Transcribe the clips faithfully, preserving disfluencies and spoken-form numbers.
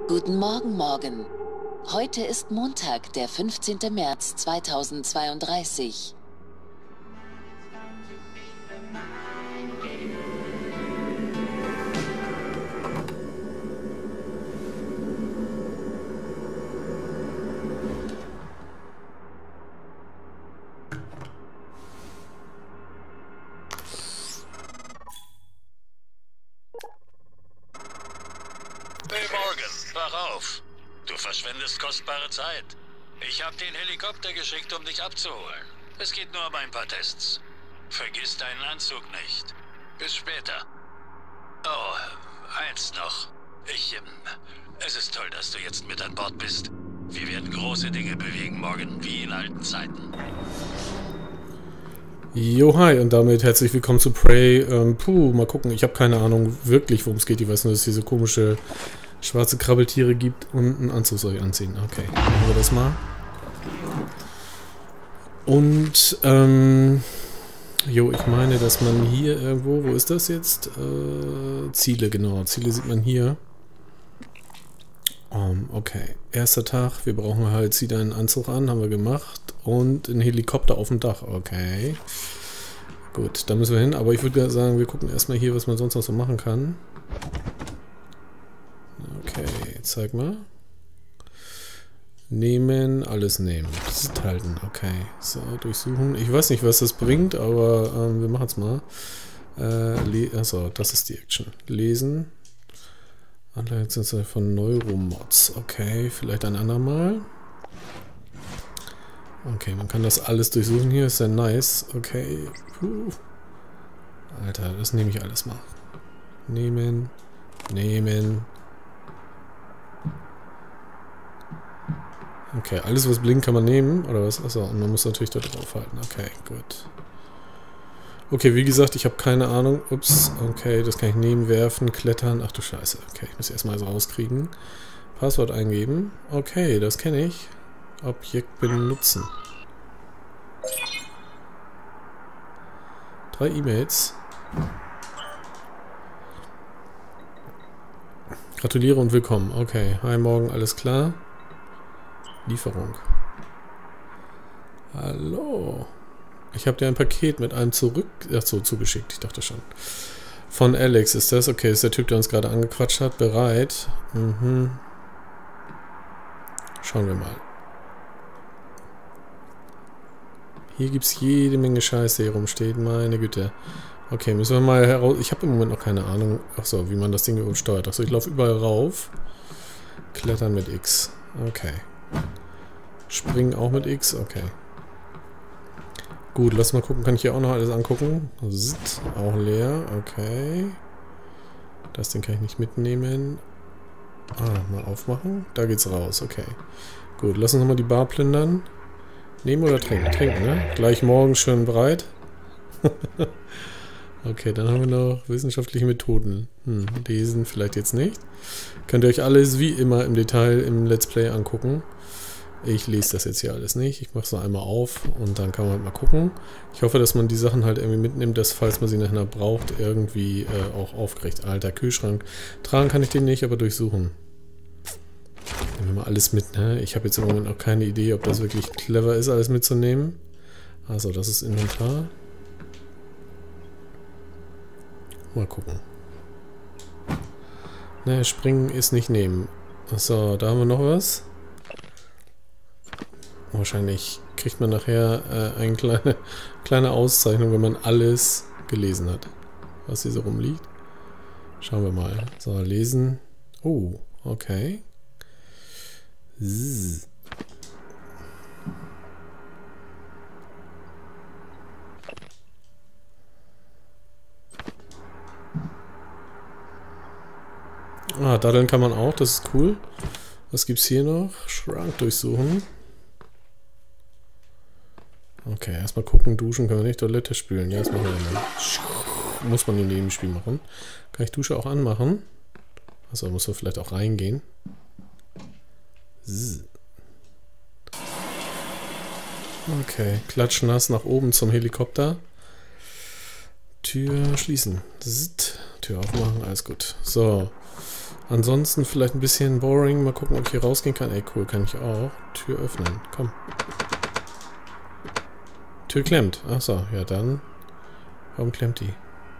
Guten Morgen, Morgan. Heute ist Montag, der fünfzehnte März zweitausendzweiunddreißig. Hey Morgan, wach auf. Du verschwendest kostbare Zeit. Ich habe den Helikopter geschickt, um dich abzuholen. Es geht nur um ein paar Tests. Vergiss deinen Anzug nicht. Bis später. Oh, eins noch. Ich, ähm, es ist toll, dass du jetzt mit an Bord bist. Wir werden große Dinge bewegen, Morgan, wie in alten Zeiten. Jo, hi und damit herzlich willkommen zu Prey. Ähm, puh, mal gucken, ich habe keine Ahnung wirklich, worum es geht. Ich weiß nur, dass es diese komische schwarze Krabbeltiere gibt und einen Anzug soll ich anziehen. Okay, machen wir das mal. Und, ähm, jo, ich meine, dass man hier irgendwo, wo ist das jetzt? Äh, Ziele, genau, Ziele sieht man hier. Um, okay, erster Tag, wir brauchen halt, zieh deinen Anzug an, haben wir gemacht. Und ein Helikopter auf dem Dach, okay. Gut, da müssen wir hin, aber ich würde sagen, wir gucken erstmal hier, was man sonst noch so machen kann. Okay, zeig mal. Nehmen, alles nehmen. Psst, halten, okay. So, durchsuchen. Ich weiß nicht, was das bringt, aber ähm, wir machen es mal. Äh, Achso, das ist die Action. Lesen. Anleitung von Neuromods. Okay, vielleicht ein andermal. Okay, man kann das alles durchsuchen hier. Ist ja nice. Okay. Puh. Alter, das nehme ich alles mal. Nehmen. Nehmen. Okay, alles was blinkt kann man nehmen. Oder was? Achso, und man muss natürlich da drauf halten. Okay, gut. Okay, wie gesagt, ich habe keine Ahnung. Ups, okay, das kann ich nehmen, werfen, klettern. Ach du Scheiße. Okay, ich muss erstmal so rauskriegen. Passwort eingeben. Okay, das kenne ich. Objekt benutzen. Drei E-Mails. Gratuliere und willkommen. Okay, hi, morgen, alles klar. Lieferung. Hallo. Ich habe dir ein Paket mit einem zurück... Ach so, zugeschickt. Ich dachte schon. Von Alex ist das. Okay, ist der Typ, der uns gerade angequatscht hat. Bereit. Mhm. Schauen wir mal. Hier gibt es jede Menge Scheiße, hier rumsteht. Meine Güte. Okay, müssen wir mal heraus... Ich habe im Moment noch keine Ahnung. Ach so, wie man das Ding überhaupt steuert. Achso, ich laufe überall rauf. Klettern mit X. Okay. Springen auch mit X. Okay. Gut, lass mal gucken. Kann ich hier auch noch alles angucken? Zzt, auch leer. Okay. Das Ding kann ich nicht mitnehmen. Ah, mal aufmachen. Da geht's raus. Okay. Gut, lass uns nochmal die Bar plündern. Nehmen oder trinken? Trinken, ne? Gleich morgen schön bereit. Okay, dann haben wir noch wissenschaftliche Methoden. Hm, lesen vielleicht jetzt nicht. Könnt ihr euch alles wie immer im Detail im Let's Play angucken. Ich lese das jetzt hier alles nicht. Ich mache es noch einmal auf und dann kann man halt mal gucken. Ich hoffe, dass man die Sachen halt irgendwie mitnimmt, dass, falls man sie nachher braucht, irgendwie äh, auch aufkriegt. Alter, Kühlschrank. Tragen kann ich den nicht, aber durchsuchen. Nehmen wir mal alles mit, ne? Ich habe jetzt im Moment auch keine Idee, ob das wirklich clever ist, alles mitzunehmen. Also, das ist Inventar. Mal gucken. Ne, springen ist nicht nehmen. So, da haben wir noch was. Wahrscheinlich kriegt man nachher äh, eine kleine, kleine Auszeichnung, wenn man alles gelesen hat, was hier so rumliegt. Schauen wir mal. So, lesen. Oh, okay. Zzz. Ah, daddeln kann man auch, das ist cool. Was gibt's hier noch? Schrank durchsuchen. Okay, erstmal gucken, duschen können wir nicht, Toilette spülen. Ja, das machen wir immer. Muss man in jedem Spiel machen. Kann ich Dusche auch anmachen? Also muss man vielleicht auch reingehen. Zzz. Okay, klatschnass nach oben zum Helikopter. Tür schließen. Zzz. Tür aufmachen, alles gut. So. Ansonsten vielleicht ein bisschen boring. Mal gucken, ob ich hier rausgehen kann. Ey, cool, kann ich auch. Tür öffnen. Komm. Tür klemmt. Achso, ja dann. Warum klemmt die?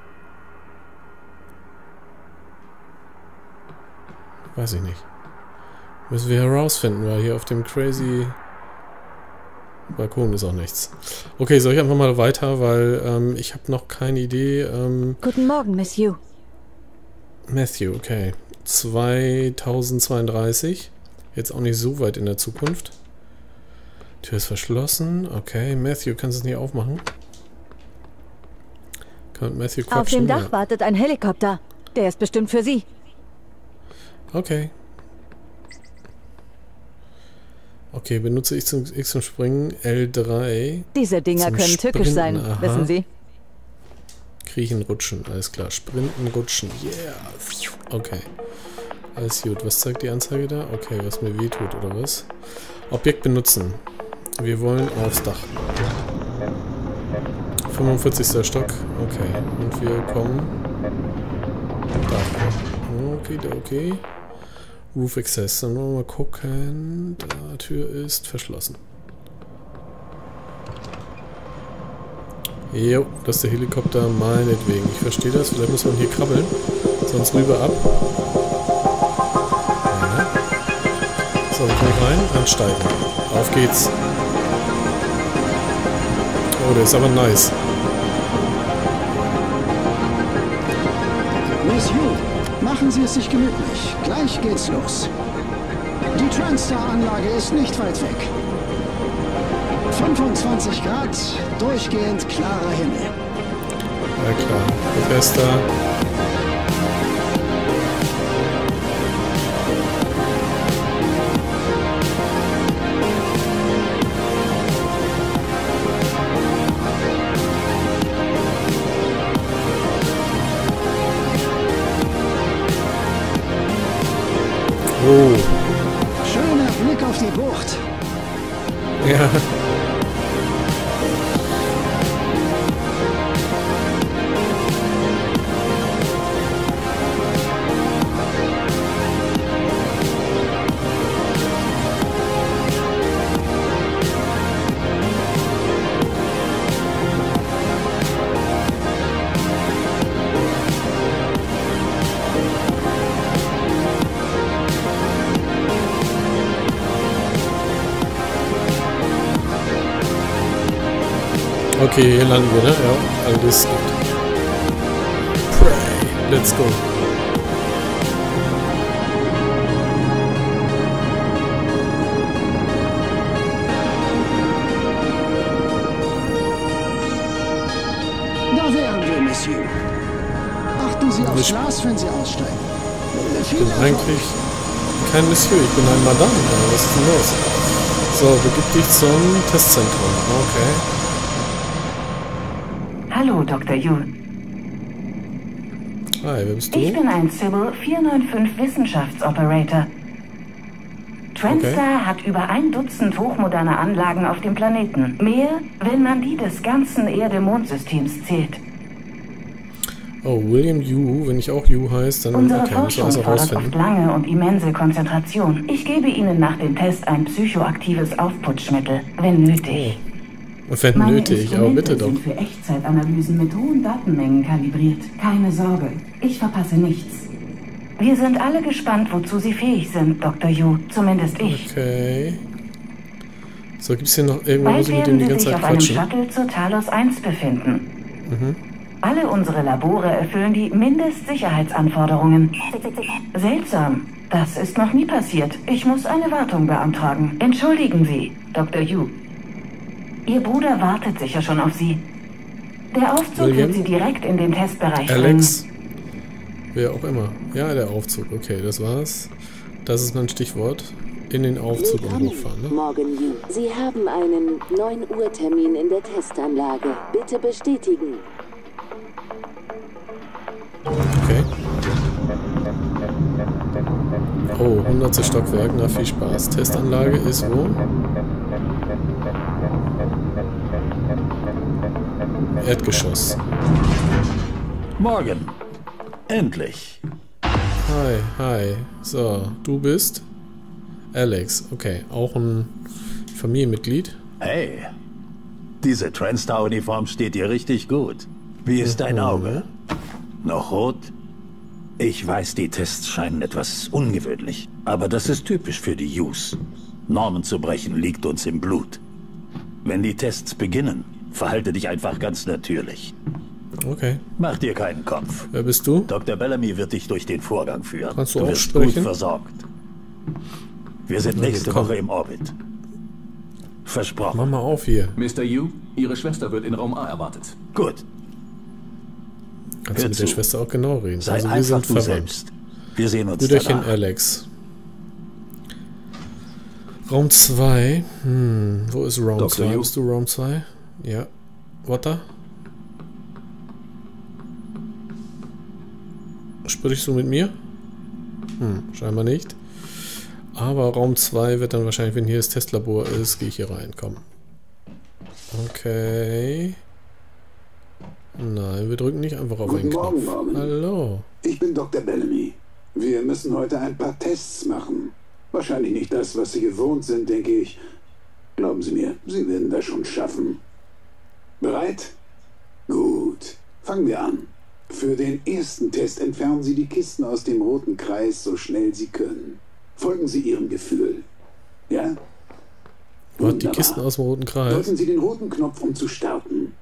Weiß ich nicht. Müssen wir herausfinden, weil hier auf dem crazy Balkon ist auch nichts. Okay, soll ich einfach mal weiter, weil ähm, ich habe noch keine Idee. Ähm, Guten Morgen, Matthew. Matthew, okay. zweitausendzweiunddreißig. Jetzt auch nicht so weit in der Zukunft. Tür ist verschlossen. Okay, Matthew, kannst du es nicht aufmachen? Kann mit Matthew quatschen? Auf dem Dach ja. wartet ein Helikopter. Der ist bestimmt für Sie. Okay. Okay, benutze ich zum X zum Springen. L drei. Diese Dinger Zum können tückisch sein, Sprinten, aha. wissen Sie. Kriechen, rutschen, alles klar. Sprinten, rutschen. Yeah. Okay. Alles gut. Was zeigt die Anzeige da? Okay, was mir wehtut, oder was? Objekt benutzen. Wir wollen aufs Dach. fünfundvierzigster Stock. Okay. Und wir kommen. Dach. Okay, okay. Roof Access. Dann wollen wir mal gucken. Die Tür ist verschlossen. Jo, das ist der Helikopter, meinetwegen. Ich verstehe das. Vielleicht muss man hier krabbeln. Sonst rüber ab. Ja. So, wir kommen rein. Ansteigen. Auf geht's. Oh, der ist aber nice. Miss Yu, machen Sie es sich gemütlich. Gleich geht's los. Die Transstar-Anlage ist nicht weit weg. fünfundzwanzig Grad, durchgehend klarer Himmel. Ja klar, Bethesda. Oh. Schöner Blick auf die Bucht. Ja. Okay, hier landen wir, ne? Ja, alles gut. Pray. Let's go. Da wären wir, Miss Yu. Achten Sie aufs Ich Glas, wenn Sie aussteigen. Ich bin eigentlich kein Monsieur, ich bin ein Madame. Was ist denn los? So, begib dich zum Testzentrum. Okay. Hallo, Doktor Yu. Hi, wer bist du? Ich bin ein Sybil vier neun fünf Wissenschaftsoperator. Transstar hat über ein Dutzend hochmoderne Anlagen auf dem Planeten. Mehr, wenn man die des ganzen Erde-Mond-Systems zählt. Oh, William Yu. Wenn ich auch Yu heiße, dann Unsere okay, müssen wir Forschung also fordert rausfinden. oft lange und immense Konzentration. Ich gebe Ihnen nach dem Test ein psychoaktives Aufputschmittel, wenn nötig. Wenn Meine nötig, aber bitte doch. sind für Echtzeitanalysen mit hohen Datenmengen kalibriert. Keine Sorge, ich verpasse nichts. Wir sind alle gespannt, wozu Sie fähig sind, Doktor Yu. Zumindest ich. Okay. So, gibt's hier noch irgendwo, muss Bald ich mit dem werden die Sie ganze sich Zeit auf einem quatschen? Shuttle zur Talos eins befinden. Mhm. Alle unsere Labore erfüllen die Mindestsicherheitsanforderungen. Seltsam. Das ist noch nie passiert. Ich muss eine Wartung beantragen. Entschuldigen Sie, Doktor Yu. Ihr Bruder wartet sicher schon auf Sie. Der Aufzug William? wird Sie direkt in den Testbereich Alex. Wer auch immer. Ja, der Aufzug. Okay, das war's. Das ist mein Stichwort. In den Aufzug und hochfahren, ne? Morgen, Yu. Sie haben einen neun Uhr Termin in der Testanlage. Bitte bestätigen. Okay. Oh, hundertste Stockwerk. Na, viel Spaß. Testanlage ist wo? Erdgeschoss. Morgen. Endlich. Hi, hi. So, du bist Alex. Okay, auch ein Familienmitglied. Hey, diese Transstar-Uniform steht dir richtig gut. Wie ist dein Auge? Noch rot? Ich weiß, die Tests scheinen etwas ungewöhnlich, aber das ist typisch für die Yus. Normen zu brechen liegt uns im Blut. Wenn die Tests beginnen, verhalte dich einfach ganz natürlich. Okay. Mach dir keinen Kopf. Wer bist du? Doktor Bellamy wird dich durch den Vorgang führen. Kannst du du auch wirst sprechen? gut versorgt. Wir sind nächste komm. Woche im Orbit. Versprochen. Mach mal auf hier. Mister Yu, Ihre Schwester wird in Raum A erwartet. Gut. Kannst du Hör mit der zu. Schwester auch genau reden. Sei Also wir einfach sind du verwandt. selbst. Wir sehen uns Brüderchen danach. Alex. Raum zwei. Hm, wo ist Raum Doktor zwei? Yu. Bist du Raum zwei? Ja. Warte. Sprichst du mit mir? Hm, scheinbar nicht. Aber Raum zwei wird dann wahrscheinlich, wenn hier das Testlabor ist, gehe ich hier rein. Komm. Okay. Nein, wir drücken nicht einfach auf Guten einen Knopf. Morgen, Morgen. Hallo. Ich bin Doktor Bellamy. Wir müssen heute ein paar Tests machen. Wahrscheinlich nicht das, was Sie gewohnt sind, denke ich. Glauben Sie mir, Sie werden das schon schaffen. Bereit? Gut. Fangen wir an. Für den ersten Test entfernen Sie die Kisten aus dem roten Kreis so schnell Sie können. Folgen Sie Ihrem Gefühl. Ja? Was, die Wunderbar. Kisten aus dem roten Kreis? Drücken Sie den roten Knopf, um zu starten.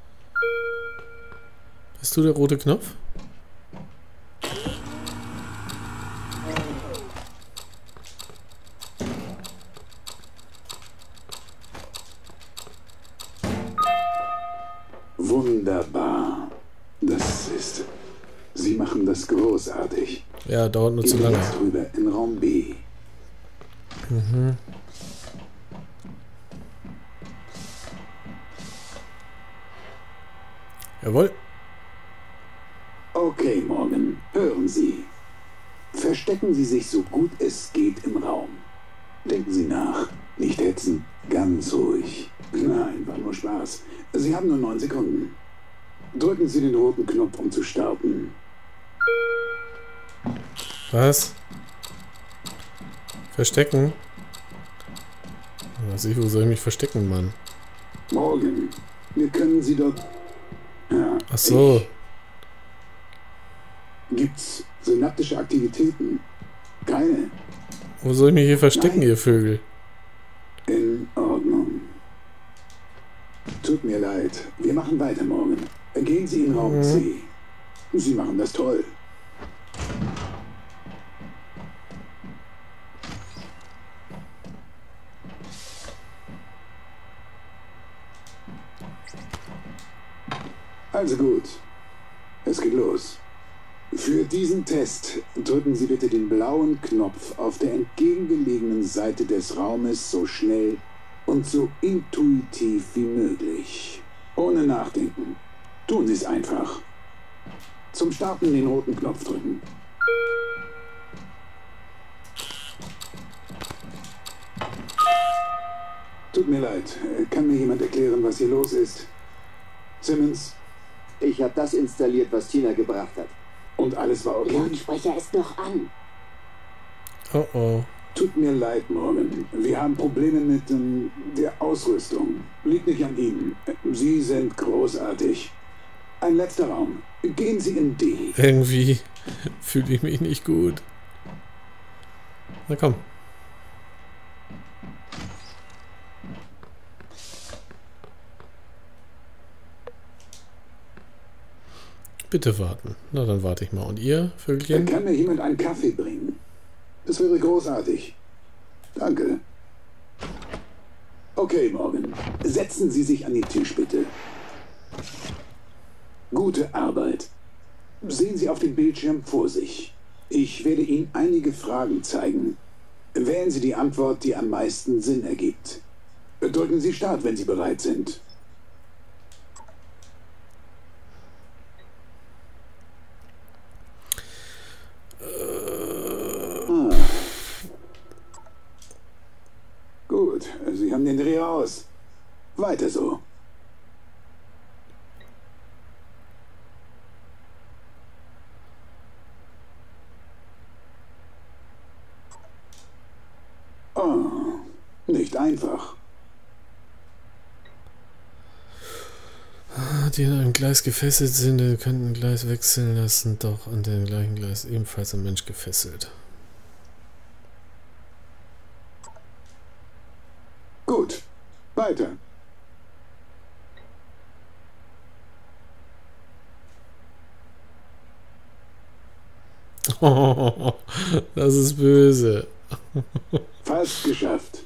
Bist du der rote Knopf? Wunderbar. Das ist... Sie machen das großartig. Ja, dauert nur zu Gehen wir lange. jetzt rüber in Raum B. Mhm. Jawohl. Okay, Morgan. Hören Sie. Verstecken Sie sich so gut es geht im Raum. Denken Sie nach. Nicht hetzen. Ganz ruhig. Nein, war nur Spaß. Sie haben nur neun Sekunden. Drücken Sie den roten Knopf, um zu starten. Was? Verstecken? Was ich, wo soll ich mich verstecken, Mann? Morgan, wir können Sie dort... Ja, Ach so. ich. Gibt's synaptische Aktivitäten? Keine. Wo soll ich mich hier verstecken, Nein. ihr Vögel? In Ordnung. Tut mir leid. Wir machen weiter, Morgan. Gehen Sie in Raum Mhm. C. Sie machen das toll. Also gut. Es geht los. Für diesen Test drücken Sie bitte den blauen Knopf auf der entgegengelegenen Seite des Raumes so schnell und so intuitiv wie möglich. Ohne Nachdenken. Tun Sie es einfach. Zum Starten den roten Knopf drücken. Tut mir leid. Kann mir jemand erklären, was hier los ist? Simmons? Ich habe das installiert, was Tina gebracht hat. Und alles war okay? Lautsprecher ist noch an. Oh oh. Tut mir leid, Morgan. Wir haben Probleme mit ähm, der Ausrüstung. Liegt nicht an Ihnen. Sie sind großartig. Ein letzter Raum. Gehen Sie in D. Irgendwie fühle ich mich nicht gut. Na komm. Bitte warten. Na, dann warte ich mal. Und ihr, Vögelchen? Kann mir jemand einen Kaffee bringen? Das wäre großartig. Danke. Okay, Morgan. Setzen Sie sich an den Tisch, bitte. Gute Arbeit. Sehen Sie auf dem Bildschirm vor sich. Ich werde Ihnen einige Fragen zeigen. Wählen Sie die Antwort, die am meisten Sinn ergibt. Drücken Sie Start, wenn Sie bereit sind. Ah. Gut, Sie haben den Dreh raus. Weiter so. Oh, nicht einfach. Die in einem Gleis gefesselt sind, die könnten ein Gleis wechseln lassen, doch an dem gleichen Gleis ebenfalls ein Mensch gefesselt. Gut, weiter. Oh, das ist böse. Fast geschafft.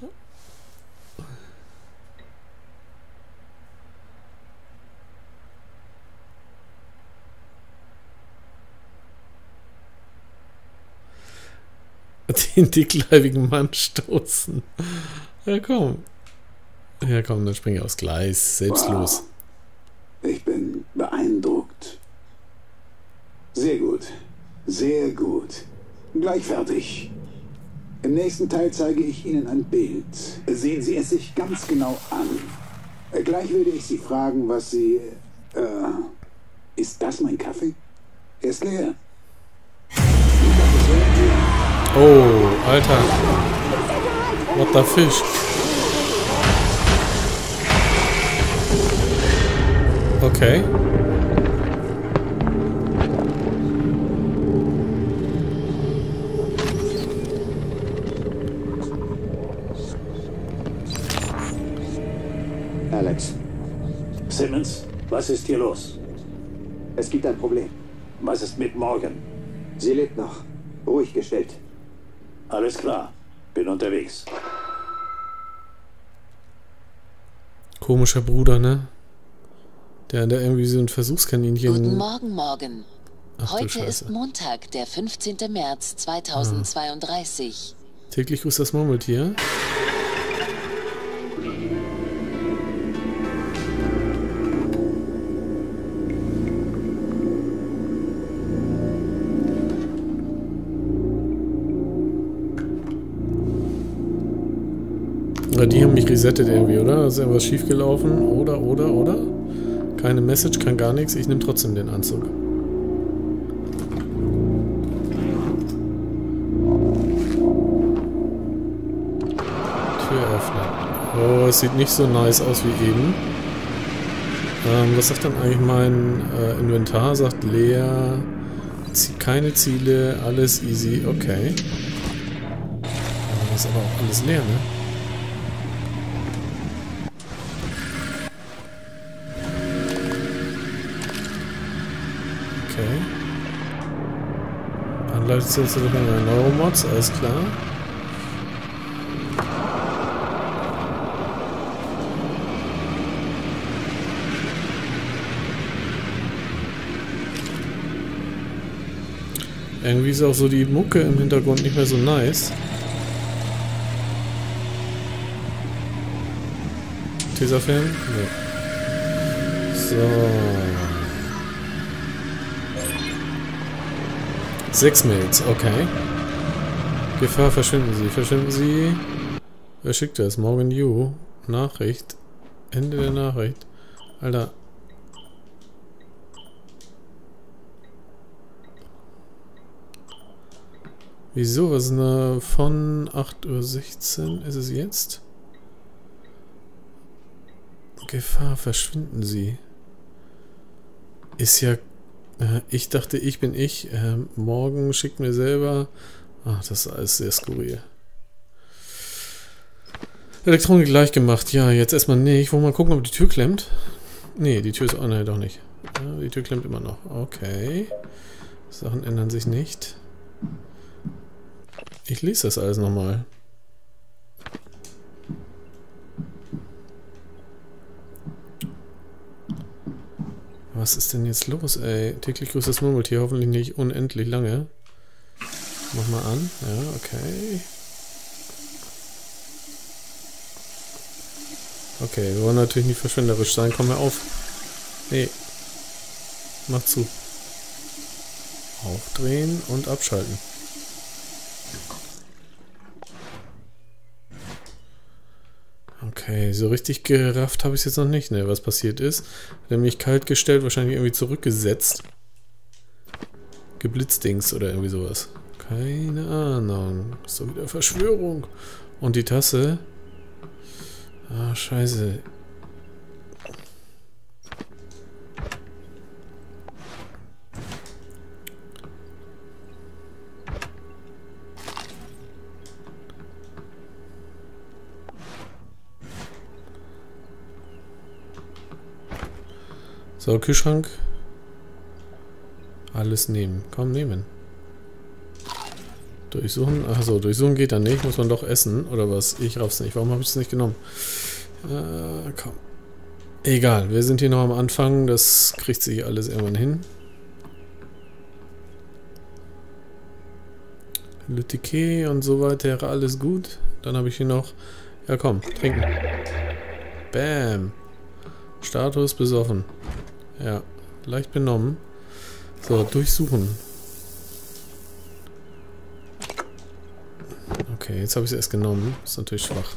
Den dickleibigen Mann stoßen. Ja, komm. Ja, komm, dann spring ich aufs Gleis. Selbstlos. Wow. Ich bin beeindruckt. Sehr gut. Sehr gut. Gleich fertig. Im nächsten Teil zeige ich Ihnen ein Bild. Sehen Sie es sich ganz genau an. Gleich werde ich Sie fragen, was Sie... Äh, ist das mein Kaffee? Er ist leer. Oh, Alter. What the fish? Okay. Alex. Simmons, was ist hier los? Es gibt ein Problem. Was ist mit Morgan? Sie lebt noch. Ruhig gestellt. Alles klar. Bin unterwegs. Komischer Bruder, ne? Der da irgendwie so ein Versuchskaninchen... Guten Morgen, Morgan. Ach, Heute ist Montag, der fünfzehnte März zweitausendzweiunddreißig. Ah. Täglich grüßt das Murmeltier. Die haben mich resettet irgendwie, oder? Ist irgendwas schief gelaufen? Oder, oder, oder? Keine Message, kann gar nichts. Ich nehme trotzdem den Anzug. Tür öffnen. Oh, es sieht nicht so nice aus wie eben. Ähm, was sagt dann eigentlich mein äh, Inventar? Sagt leer. Keine Ziele, alles easy. Okay. Das ist aber auch alles leer, ne? Anleitet sich zu den Neuromods, alles klar. Irgendwie ist auch so die Mucke im Hintergrund nicht mehr so nice. Tesafilm? Nee. So. Sechs Mails, okay. Gefahr, verschwinden Sie, verschwinden Sie. Wer schickt das? Morgan Yu. Nachricht. Ende der Nachricht. Alter. Wieso? Was ist denn von acht Uhr sechzehn? Ist es jetzt? Gefahr, verschwinden Sie. Ist ja... Ich dachte, ich bin ich. Ähm, morgen schickt mir selber... Ach, das ist alles sehr skurril. Elektronik gleich gemacht. Ja, jetzt erstmal nicht. Wollen wir mal gucken, ob die Tür klemmt? Nee, die Tür ist... Oh, nein, doch nicht. Ja, die Tür klemmt immer noch. Okay. Sachen ändern sich nicht. Ich lese das alles nochmal. Was ist denn jetzt los, ey? Täglich grüßt das Murmeltier, hoffentlich nicht unendlich lange. Mach mal an. Ja, okay. Okay, wir wollen natürlich nicht verschwenderisch sein. Komm mal auf. Nee. Mach zu. Aufdrehen und abschalten. Okay, so richtig gerafft habe ich es jetzt noch nicht, ne, was passiert ist. Hat er mich kalt gestellt, wahrscheinlich irgendwie zurückgesetzt. Geblitzdings oder irgendwie sowas. Keine Ahnung. Ist doch wieder Verschwörung. Und die Tasse. Ah, scheiße. So, Kühlschrank. Alles nehmen. Komm, nehmen. Durchsuchen. Achso, durchsuchen geht dann nicht. Muss man doch essen. Oder was? Ich raff's nicht. Warum habe ich es nicht genommen? Äh, komm. Egal. Wir sind hier noch am Anfang. Das kriegt sich alles irgendwann hin. Le Ticket und so weiter. Alles gut. Dann habe ich hier noch... Ja, komm. Trinken. Bam. Status besoffen. Ja. Leicht benommen. So, durchsuchen. Okay, jetzt habe ich es erst genommen. Ist natürlich schwach.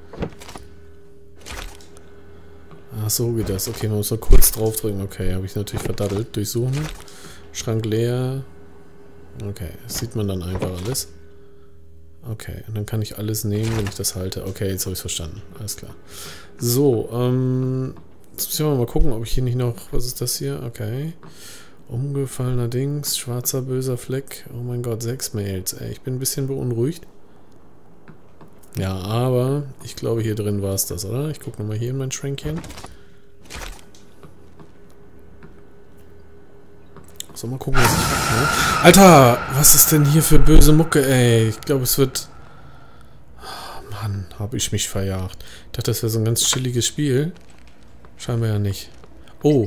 Ach, so geht das. Okay, man muss nur kurz draufdrücken. Okay, habe ich natürlich verdattelt. Durchsuchen. Schrank leer. Okay, das sieht man dann einfach alles. Okay, und dann kann ich alles nehmen, wenn ich das halte. Okay, jetzt habe ich es verstanden. Alles klar. So, ähm... jetzt müssen wir mal gucken, ob ich hier nicht noch... Was ist das hier? Okay. Umgefallener Dings. Schwarzer böser Fleck. Oh mein Gott, sechs Mails. Ey, ich bin ein bisschen beunruhigt. Ja, aber ich glaube, hier drin war es das, oder? Ich gucke nochmal hier in mein Schränkchen. So, mal gucken, was ich habe. Ne? Alter, was ist denn hier für böse Mucke, ey? Ich glaube, es wird... Oh, Mann, habe ich mich verjagt. Ich dachte, das wäre so ein ganz chilliges Spiel. Scheinbar ja nicht. Oh.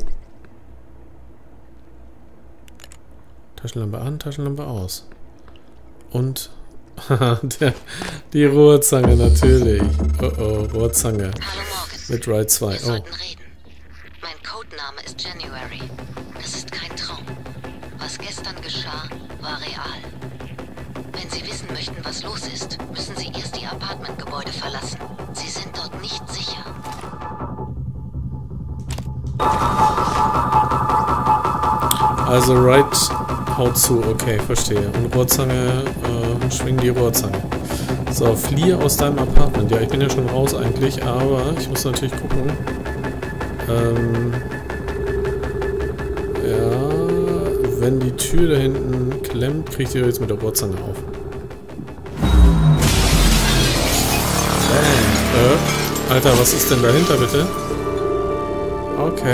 Taschenlampe an, Taschenlampe aus. Und... Der, die Rohrzange, natürlich. Oh oh, Rohrzange. Hallo Morgan. Mit Ride zwei. Wir Oh. sollten reden. Mein Codename ist January. Das ist kein Traum. Was gestern geschah, war real. Wenn Sie wissen möchten, was los ist, müssen Sie erst Ihr Apartmentgebäude verlassen. Sie sind dort nicht sicher. Also Ride haut zu, okay, verstehe. Und Rohrzange, äh, schwing die Rohrzange. So, fliehe aus deinem Apartment. Ja, ich bin ja schon raus eigentlich, aber ich muss natürlich gucken. Ähm, ja, wenn die Tür da hinten klemmt, kriegt ihr jetzt mit der Rohrzange auf. Äh, Alter, was ist denn dahinter, bitte? Okay.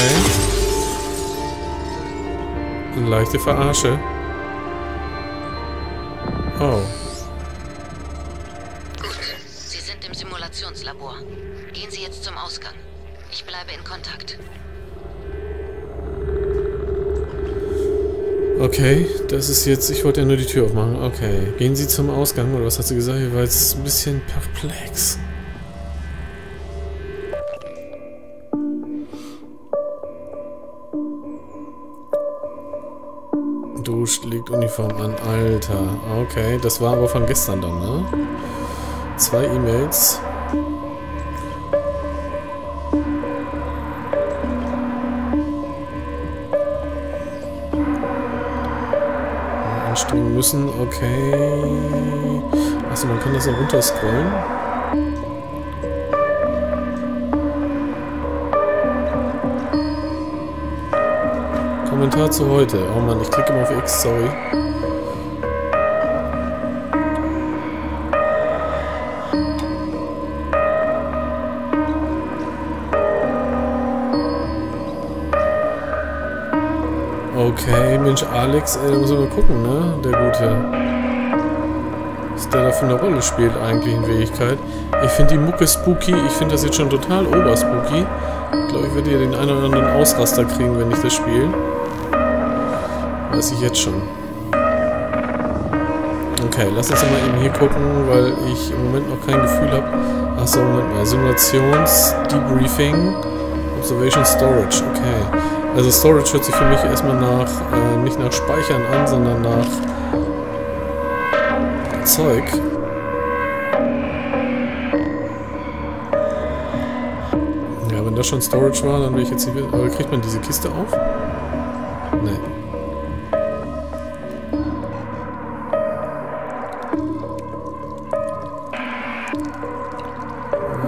Eine leichte Verarsche. Oh. Gut, Sie sind im Simulationslabor. Gehen Sie jetzt zum Ausgang. Ich bleibe in Kontakt. Okay, das ist jetzt... Ich wollte ja nur die Tür aufmachen. Okay. Gehen Sie zum Ausgang, oder was hat sie gesagt? Ich war jetzt ein bisschen perplex. Duscht, legt Uniform an. Alter. Okay, das war aber von gestern dann, ne? Zwei E-Mails. Anstrengen müssen, okay. Achso, man kann das auch runterscrollen. Kommentar zu heute. Oh Mann, ich klicke mal auf X, sorry. Okay, Mensch, Alex, ey, da muss man mal gucken, ne? Der Gute. Was der da für eine Rolle spielt eigentlich in Wirklichkeit. Ich finde die Mucke spooky. Ich finde das jetzt schon total oberspooky. Ich glaube, ich werde hier den einen oder anderen Ausraster kriegen, wenn ich das spiele. Weiß ich jetzt schon. Okay, lass uns mal eben hier gucken, weil ich im Moment noch kein Gefühl habe. Achso, Moment mal. Simulations, Debriefing, Observation, Storage. Okay. Also Storage hört sich für mich erstmal nach, äh, nicht nach Speichern an, sondern nach Zeug. Ja, wenn das schon Storage war, dann will ich jetzt nicht... Aber kriegt man diese Kiste auf? Nee.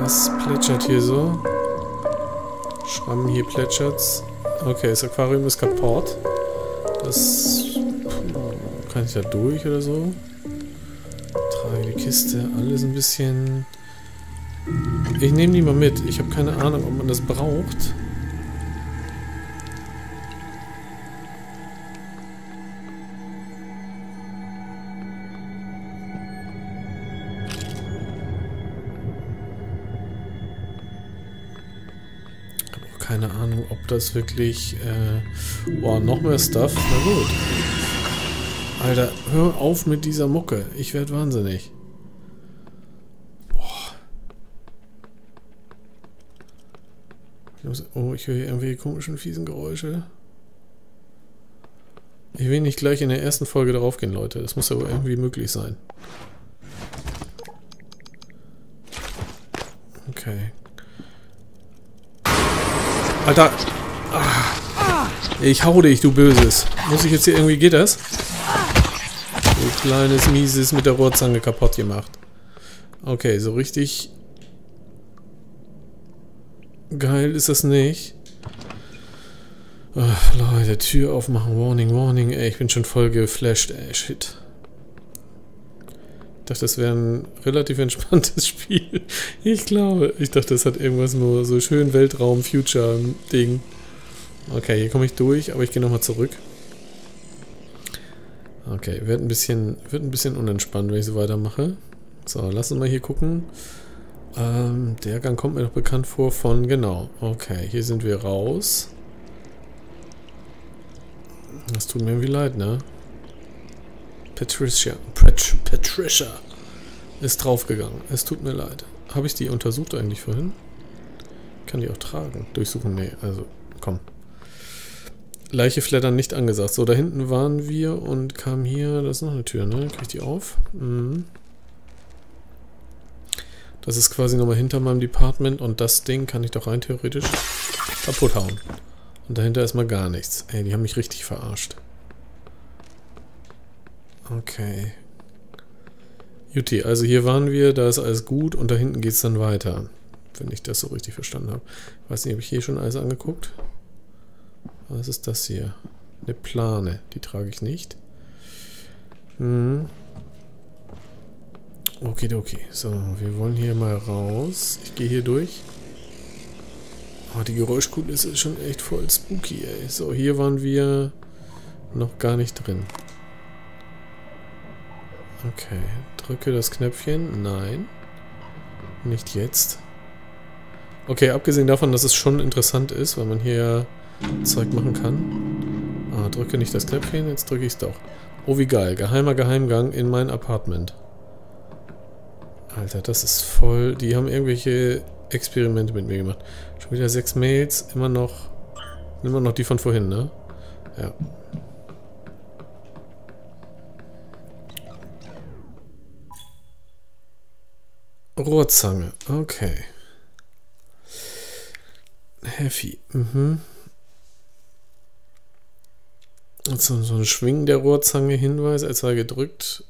Was plätschert hier so? Schwamm hier plätschert's. Okay, das Aquarium ist kaputt. Das... Kann ich da durch oder so? Trage die Kiste. Alles ein bisschen... Ich nehme die mal mit. Ich habe keine Ahnung, ob man das braucht. Keine Ahnung, ob das wirklich... Äh, boah, noch mehr Stuff. Na gut. Alter, hör auf mit dieser Mucke. Ich werde wahnsinnig. Boah. Oh, ich höre hier irgendwelche komischen, fiesen Geräusche. Ich will nicht gleich in der ersten Folge darauf gehen, Leute. Das muss aber irgendwie möglich sein. Okay. Alter! Ah. Ich hau dich, du Böses. Muss ich jetzt hier irgendwie... Geht das? Du kleines Mieses mit der Rohrzange kaputt gemacht. Okay, so richtig... Geil ist das nicht. Ach, Leute, Tür aufmachen. Warning, Warning. Ey, ich bin schon voll geflasht. Ey, shit. Ich dachte, das wäre ein relativ entspanntes Spiel. Ich glaube, ich dachte, das hat irgendwas nur so schön Weltraum-Future-Ding. Okay, hier komme ich durch, aber ich gehe nochmal zurück. Okay, wird ein bisschen, wird ein bisschen unentspannt, wenn ich so weitermache. So, lass uns mal hier gucken. Ähm, der Gang kommt mir doch bekannt vor von, genau. Okay, hier sind wir raus. Das tut mir irgendwie leid, ne? Patricia. Pat Patricia ist draufgegangen. Es tut mir leid. Habe ich die untersucht eigentlich vorhin? Kann die auch tragen? Durchsuchen? Nee, also komm. Leiche flattern nicht angesagt. So, da hinten waren wir und kamen hier... Das ist noch eine Tür, ne? Krieg ich die auf? Mhm. Das ist quasi nochmal hinter meinem Department und das Ding kann ich doch rein theoretisch kaputt hauen. Und dahinter ist mal gar nichts. Ey, die haben mich richtig verarscht. Okay. Juti, also hier waren wir, da ist alles gut und da hinten geht es dann weiter. Wenn ich das so richtig verstanden habe. Ich weiß nicht, habe ich hier schon alles angeguckt? Was ist das hier? Eine Plane, die trage ich nicht. Hm. Okidoki. So, wir wollen hier mal raus. Ich gehe hier durch. Oh, die Geräuschkulisse ist schon echt voll spooky, ey. So, hier waren wir noch gar nicht drin. Okay, drücke das Knöpfchen. Nein. Nicht jetzt. Okay, abgesehen davon, dass es schon interessant ist, weil man hier Zeug machen kann. Ah, drücke nicht das Knöpfchen, jetzt drücke ich es doch. Oh, wie geil. Geheimer Geheimgang in mein Apartment. Alter, das ist voll... Die haben irgendwelche Experimente mit mir gemacht. Schon wieder sechs Mails, immer noch... Immer noch die von vorhin, ne? Ja. Rohrzange, okay. Heavy, mhm. So, so ein Schwingen der Rohrzange, Hinweis, als sei gedrückt.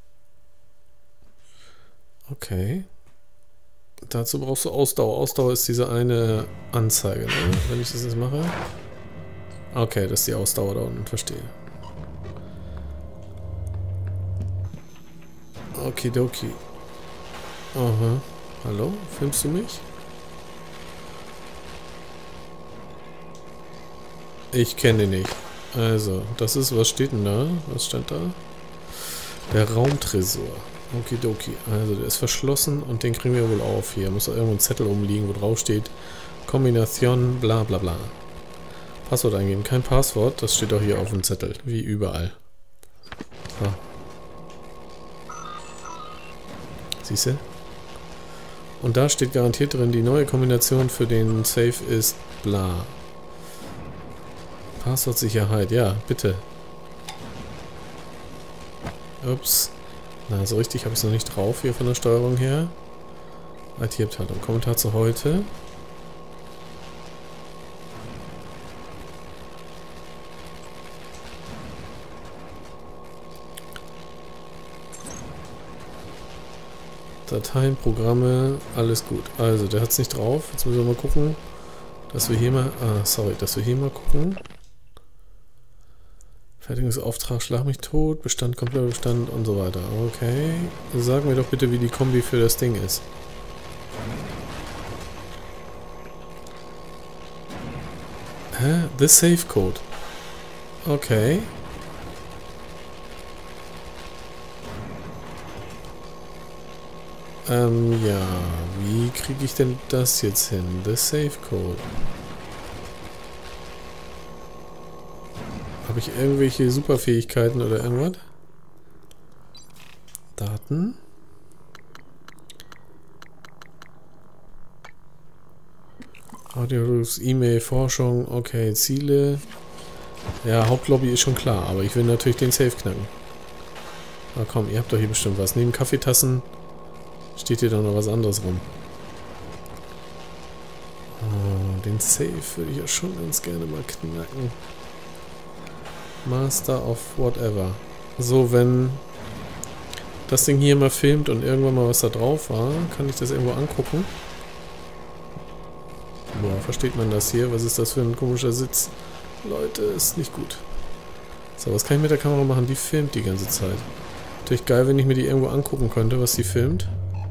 Okay. Dazu brauchst du Ausdauer. Ausdauer ist diese eine Anzeige, ne? Wenn ich das jetzt mache. Okay, das ist die Ausdauer da unten, verstehe. Okidoki. Aha. Hallo? Filmst du mich? Ich kenne den nicht. Also, das ist, was steht denn da? Was stand da? Der Raumtresor. Okidoki. Also, der ist verschlossen und den kriegen wir wohl auf. Hier muss da irgendwo ein Zettel rumliegen, wo drauf steht Kombination, bla bla bla. Passwort eingeben. Kein Passwort, das steht auch hier auf dem Zettel. Wie überall. So. Siehst du? Und da steht garantiert drin, die neue Kombination für den Safe ist bla. Passwortsicherheit, ja, bitte. Ups. Na, so richtig habe ich es noch nicht drauf hier von der Steuerung her. I T-Abteilung. Kommentar zu heute. Dateien, Programme, alles gut. Also, der hat es nicht drauf. Jetzt müssen wir mal gucken, dass wir hier mal... Ah, sorry, dass wir hier mal gucken. Fertigungsauftrag, schlag mich tot, Bestand, kompletter Bestand und so weiter. Okay. Sag mir doch bitte, wie die Kombi für das Ding ist. Hä? The Safe Code. Okay. Ähm, ja. Wie kriege ich denn das jetzt hin? The Safe Code. Habe ich irgendwelche Superfähigkeiten oder irgendwas? Daten. Audio, E-Mail, Forschung, okay, Ziele. Ja, Hauptlobby ist schon klar, aber ich will natürlich den Safe knacken. Na komm, ihr habt doch hier bestimmt was. Neben Kaffeetassen steht hier doch noch was anderes rum. Oh, den Safe würde ich ja schon ganz gerne mal knacken. Master of whatever. So, wenn das Ding hier mal filmt und irgendwann mal was da drauf war, kann ich das irgendwo angucken. Boah, versteht man das hier? Was ist das für ein komischer Sitz? Leute, ist nicht gut. So, was kann ich mit der Kamera machen? Die filmt die ganze Zeit. Natürlich geil, wenn ich mir die irgendwo angucken könnte, was die filmt.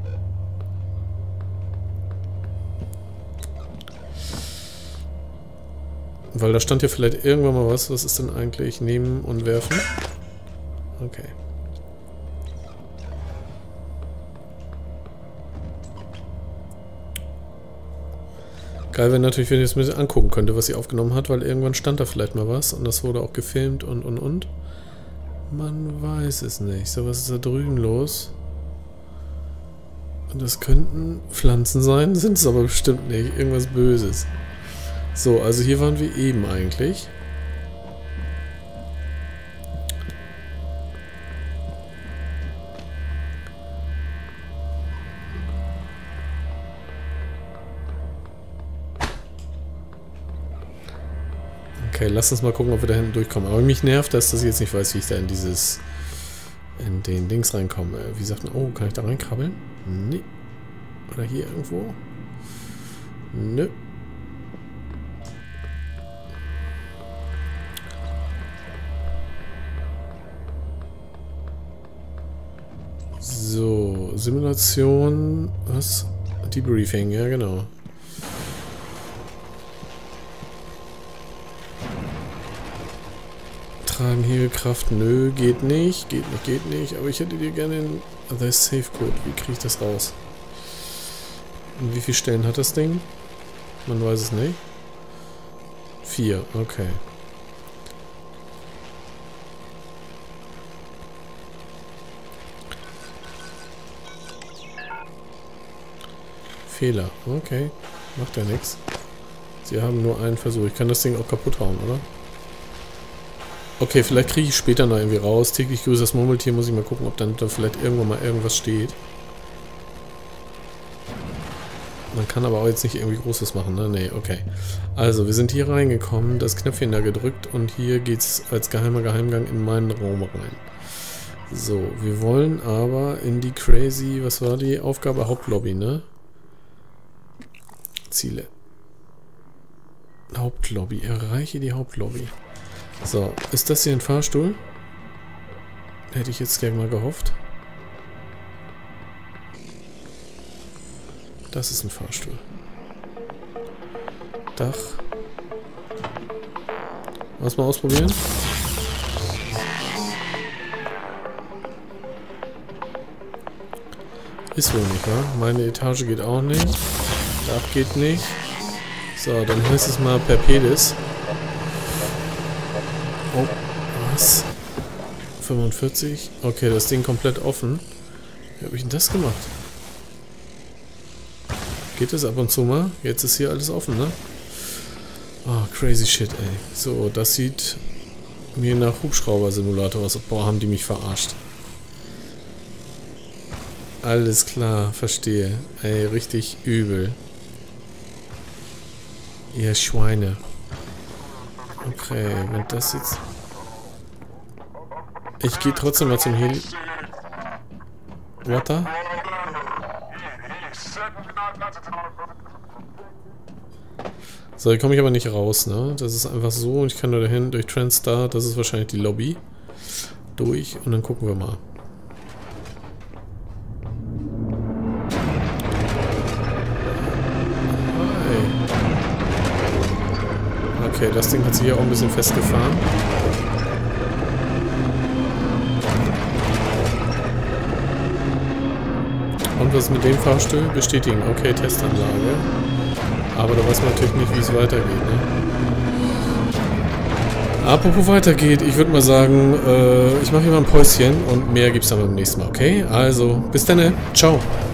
Weil da stand ja vielleicht irgendwann mal was. Was ist denn eigentlich nehmen und werfen? Okay. Geil wäre natürlich, wenn ich es mir angucken könnte, was sie aufgenommen hat, weil irgendwann stand da vielleicht mal was und das wurde auch gefilmt und und und. Man weiß es nicht. So, was ist da drüben los? Und das könnten Pflanzen sein, sind es aber bestimmt nicht. Irgendwas Böses. So, also hier waren wir eben eigentlich. Okay, lass uns mal gucken, ob wir da hinten durchkommen. Aber mich nervt, dass das jetzt nicht weiß, wie ich da in dieses... in den Dings reinkomme. Wie sagt man... Oh, kann ich da reinkrabbeln? Nee. Oder hier irgendwo? Nö. So, Simulation... Was? Debriefing, ja genau. Tragen, Hebelkraft, nö, geht nicht, geht nicht, geht nicht, aber ich hätte dir gerne den The Safe Code. Wie kriege ich das raus? Und wie viele Stellen hat das Ding? Man weiß es nicht. Vier, okay. Fehler, okay. Macht ja nichts. Sie haben nur einen Versuch. Ich kann das Ding auch kaputt hauen, oder? Okay, vielleicht kriege ich später noch irgendwie raus. Täglich grüßt das Murmeltier, muss ich mal gucken, ob dann da vielleicht irgendwann mal irgendwas steht. Man kann aber auch jetzt nicht irgendwie Großes machen, ne? Nee, okay. Also, wir sind hier reingekommen, das Knöpfchen da gedrückt und hier geht's als geheimer Geheimgang in meinen Raum rein. So, wir wollen aber in die crazy, was war die Aufgabe? Hauptlobby, ne? Ziele. Hauptlobby, erreiche die Hauptlobby. So, ist das hier ein Fahrstuhl? Hätte ich jetzt gerne mal gehofft. Das ist ein Fahrstuhl. Dach. Lass mal ausprobieren. Ist wohl nicht, wa? Meine Etage geht auch nicht. Dach geht nicht. So, dann heißt es mal per Pedis. Oh, was? fünfundvierzig? Okay, das Ding komplett offen. Wie habe ich denn das gemacht? Geht das ab und zu mal? Jetzt ist hier alles offen, ne? Oh, crazy shit, ey. So, das sieht mir nach Hubschrauber-Simulator aus. Boah, haben die mich verarscht. Alles klar, verstehe. Ey, richtig übel. Ihr Schweine. Okay, wenn das jetzt... Ich gehe trotzdem mal zum Heli... What the? So, hier komme ich aber nicht raus, ne? Das ist einfach so und ich kann nur dahin durch TranStar, das ist wahrscheinlich die Lobby. Durch und dann gucken wir mal. Okay, das Ding hat sich hier auch ein bisschen festgefahren. Und was ist mit dem Fahrstuhl? Bestätigen. Okay, Testanlage. Aber da weiß man natürlich nicht, wie es weitergeht, ne? Apropos weitergeht, ich würde mal sagen, äh, ich mache hier mal ein Päuschen und mehr gibt es dann beim nächsten Mal, okay? Also, bis dann, ciao!